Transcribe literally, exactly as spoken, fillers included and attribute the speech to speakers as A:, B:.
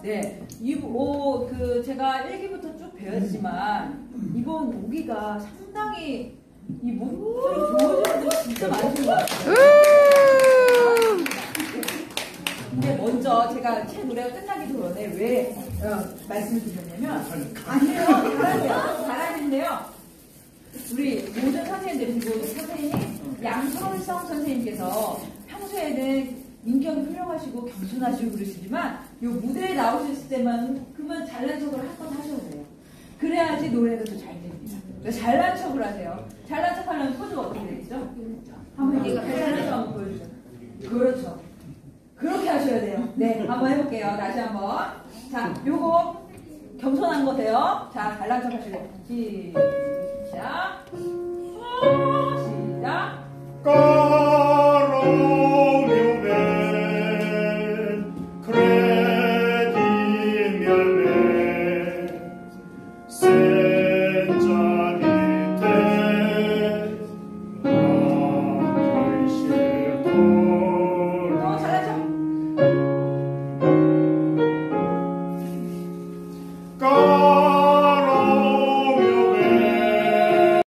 A: 네. 이, 오, 그, 제가 일 기부터 쭉 배웠지만, 이번 오 기가 상당히 이 목소리 좋으신 분들 진짜 많으신 것 같아요. 근데 먼저 제가 제 노래가 끝나기 전에 왜 어, 말씀을 드렸냐면, 아니에요. 잘하세요. 잘하시는데요. 우리 모든 선생님들, 그리고 선생님, 양선성 선생님께서 평소에는 인격이 훌륭하시고 겸손하시고 그러시지만 요 무대에 나오셨을 때만 그만 잘난 척을 할 건 하셔도 돼요. 그래야지 노래가 더 잘 됩니다. 잘난 척을 하세요. 잘난 척 하려면 포즈가 어떻게 되겠죠? 한번 얘가 잘난 척 한번 보여주세요. 그렇죠. 그렇게 하셔야 돼요. 네, 한번 해볼게요. 다시 한번. 자, 요거 겸손한 거세요. 자, 잘난 척 하시고 시작.